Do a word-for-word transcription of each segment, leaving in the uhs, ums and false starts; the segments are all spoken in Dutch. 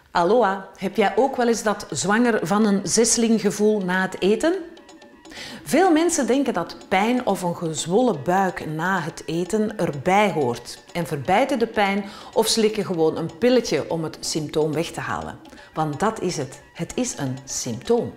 Aloha, heb jij ook wel eens dat zwanger van een zesling gevoel na het eten? Veel mensen denken dat pijn of een gezwollen buik na het eten erbij hoort en verbijten de pijn of slikken gewoon een pilletje om het symptoom weg te halen. Want dat is het. Het is een symptoom.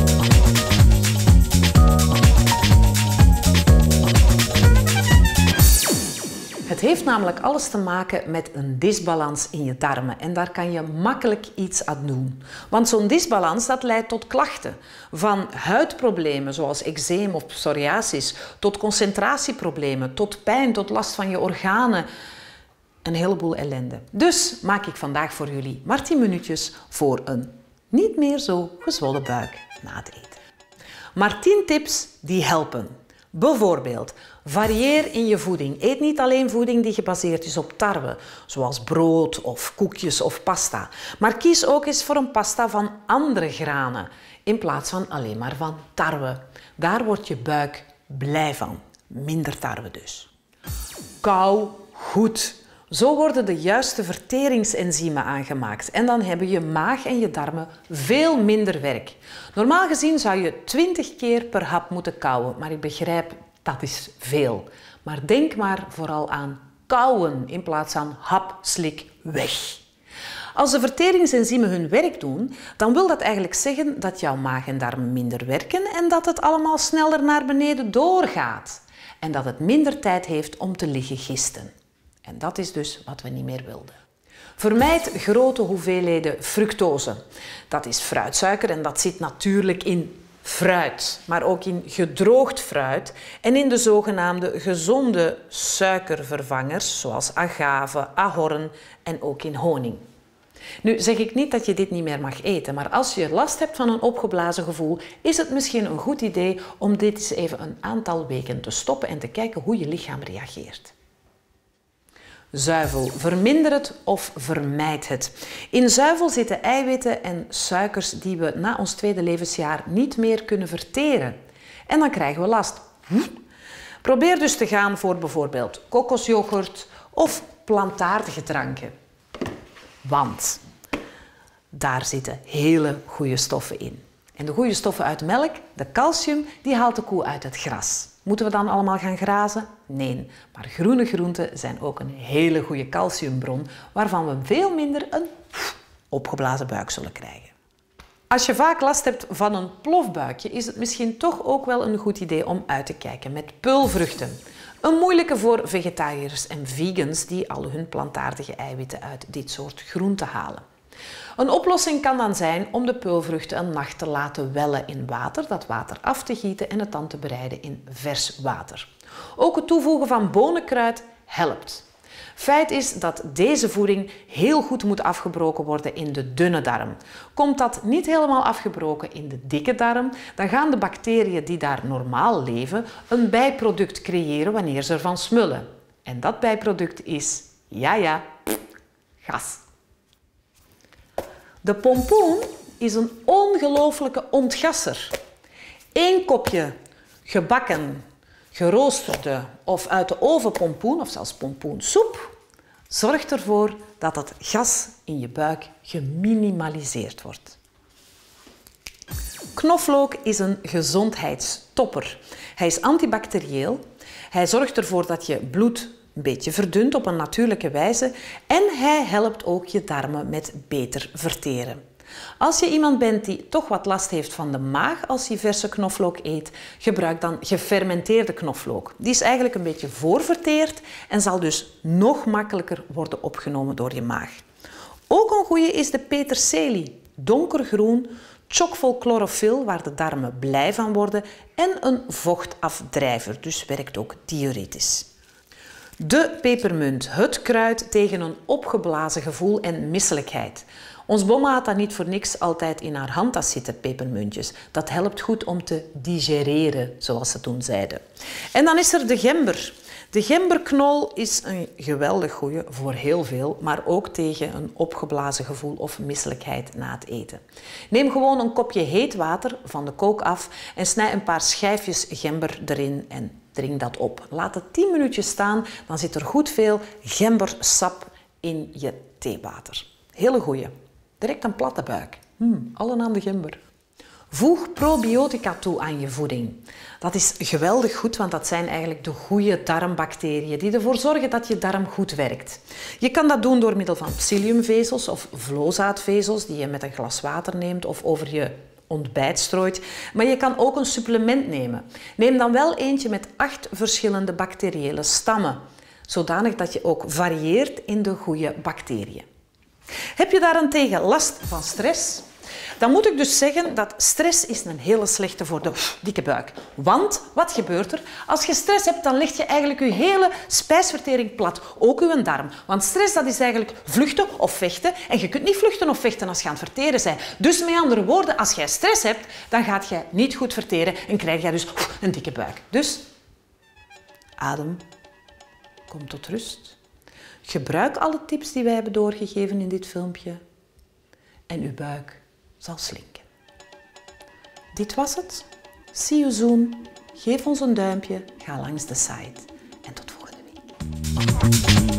Het heeft namelijk alles te maken met een disbalans in je darmen en daar kan je makkelijk iets aan doen. Want zo'n disbalans dat leidt tot klachten, van huidproblemen zoals eczeem of psoriasis, tot concentratieproblemen, tot pijn, tot last van je organen. Een heleboel ellende. Dus maak ik vandaag voor jullie maar tien minuutjes voor een niet meer zo gezwollen buik na het eten. Maar tien tips die helpen. Bijvoorbeeld, varieer in je voeding. Eet niet alleen voeding die gebaseerd is op tarwe, zoals brood of koekjes of pasta. Maar kies ook eens voor een pasta van andere granen, in plaats van alleen maar van tarwe. Daar wordt je buik blij van. Minder tarwe dus. Kauw goed. Zo worden de juiste verteringsenzymen aangemaakt en dan hebben je maag en je darmen veel minder werk. Normaal gezien zou je twintig keer per hap moeten kauwen, maar ik begrijp dat is veel. Maar denk maar vooral aan kauwen in plaats van hap, slik, weg. Als de verteringsenzymen hun werk doen, dan wil dat eigenlijk zeggen dat jouw maag en darmen minder werken en dat het allemaal sneller naar beneden doorgaat. En dat het minder tijd heeft om te liggen gisten. En dat is dus wat we niet meer wilden. Vermijd grote hoeveelheden fructose. Dat is fruitsuiker en dat zit natuurlijk in fruit, maar ook in gedroogd fruit en in de zogenaamde gezonde suikervervangers zoals agave, ahorn en ook in honing. Nu zeg ik niet dat je dit niet meer mag eten, maar als je last hebt van een opgeblazen gevoel, is het misschien een goed idee om dit eens even een aantal weken te stoppen en te kijken hoe je lichaam reageert. Zuivel. Verminder het of vermijd het. In zuivel zitten eiwitten en suikers die we na ons tweede levensjaar niet meer kunnen verteren. En dan krijgen we last. Probeer dus te gaan voor bijvoorbeeld kokosyoghurt of plantaardige dranken. Want daar zitten hele goede stoffen in. En de goede stoffen uit melk, de calcium, die haalt de koe uit het gras. Moeten we dan allemaal gaan grazen? Nee, maar groene groenten zijn ook een hele goede calciumbron, waarvan we veel minder een opgeblazen buik zullen krijgen. Als je vaak last hebt van een plofbuikje, is het misschien toch ook wel een goed idee om uit te kijken met peulvruchten. Een moeilijke voor vegetariërs en vegans die al hun plantaardige eiwitten uit dit soort groenten halen. Een oplossing kan dan zijn om de peulvruchten een nacht te laten wellen in water, dat water af te gieten en het dan te bereiden in vers water. Ook het toevoegen van bonenkruid helpt. Feit is dat deze voeding heel goed moet afgebroken worden in de dunne darm. Komt dat niet helemaal afgebroken in de dikke darm, dan gaan de bacteriën die daar normaal leven een bijproduct creëren wanneer ze ervan smullen. En dat bijproduct is, ja ja, gas. De pompoen is een ongelooflijke ontgasser. Eén kopje gebakken, geroosterde of uit de oven pompoen, of zelfs pompoensoep, zorgt ervoor dat het gas in je buik geminimaliseerd wordt. Knoflook is een gezondheidstopper. Hij is antibacterieel. Hij zorgt ervoor dat je bloed een beetje verdunt op een natuurlijke wijze en hij helpt ook je darmen met beter verteren. Als je iemand bent die toch wat last heeft van de maag als je verse knoflook eet, gebruik dan gefermenteerde knoflook. Die is eigenlijk een beetje voorverteerd en zal dus nog makkelijker worden opgenomen door je maag. Ook een goeie is de peterselie, donkergroen, chockvol chlorofyl waar de darmen blij van worden en een vochtafdrijver, dus werkt ook diuretisch. De pepermunt, het kruid tegen een opgeblazen gevoel en misselijkheid. Ons bomma had dat niet voor niks altijd in haar handtas zitten, pepermuntjes. Dat helpt goed om te digereren, zoals ze toen zeiden. En dan is er de gember. De gemberknol is een geweldig goeie voor heel veel, maar ook tegen een opgeblazen gevoel of misselijkheid na het eten. Neem gewoon een kopje heet water van de kook af en snij een paar schijfjes gember erin en drink dat op. Laat het tien minuutjes staan, dan zit er goed veel gembersap in je theewater. Hele goeie. Direct een platte buik. Hmm, allen aan de gember. Voeg probiotica toe aan je voeding. Dat is geweldig goed, want dat zijn eigenlijk de goede darmbacteriën die ervoor zorgen dat je darm goed werkt. Je kan dat doen door middel van psylliumvezels of vlozaadvezels die je met een glas water neemt of over je ontbijt strooit. Maar je kan ook een supplement nemen. Neem dan wel eentje met acht verschillende bacteriële stammen, zodanig dat je ook varieert in de goede bacteriën. Heb je daarentegen last van stress? Dan moet ik dus zeggen dat stress is een hele slechte voor de dikke buik. Want, wat gebeurt er? Als je stress hebt, dan leg je eigenlijk je hele spijsvertering plat. Ook je darm. Want stress, dat is eigenlijk vluchten of vechten. En je kunt niet vluchten of vechten als je aan het verteren bent. Dus met andere woorden, als jij stress hebt, dan gaat jij niet goed verteren en krijg je dus een dikke buik. Dus, adem. Kom tot rust. Gebruik alle tips die wij hebben doorgegeven in dit filmpje. En uw buik zal slinken. Dit was het. See you soon. Geef ons een duimpje, ga langs de site en tot volgende week.